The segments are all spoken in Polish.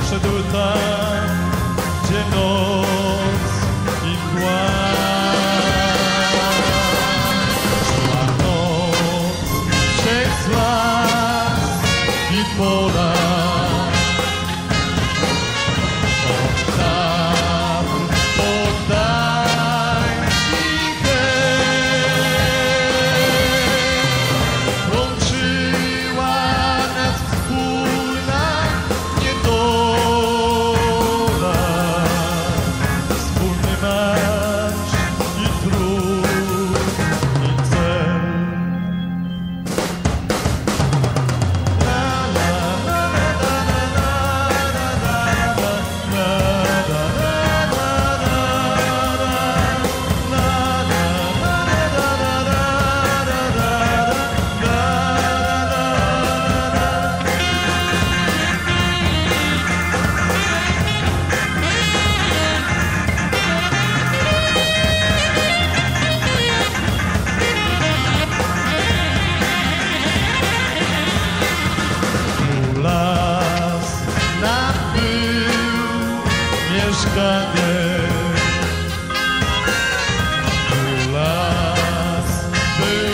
szedł tam, gdzie noc i mgła. Szła noc przez las i pola. Od tam poddański hej łączyła nas wspólna niedola, wspólny marsz i trud i cel. Las nabył mieszkanie. Las był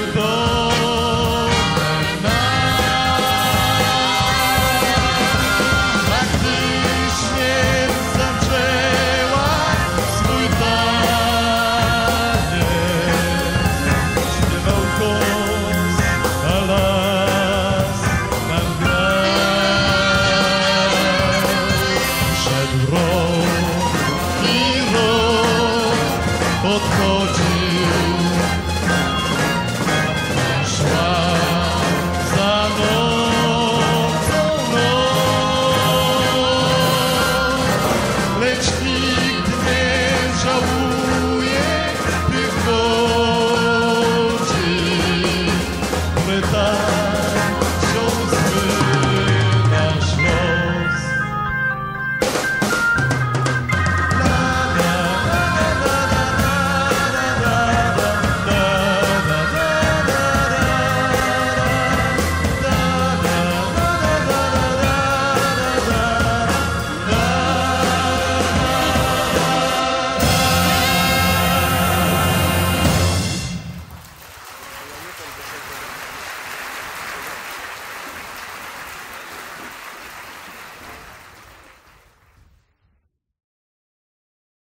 domem nam. A gdy śmierć zaczęła swój taniec, śpiewał głos, a las nam grał. Szedł rok i rok odchodził.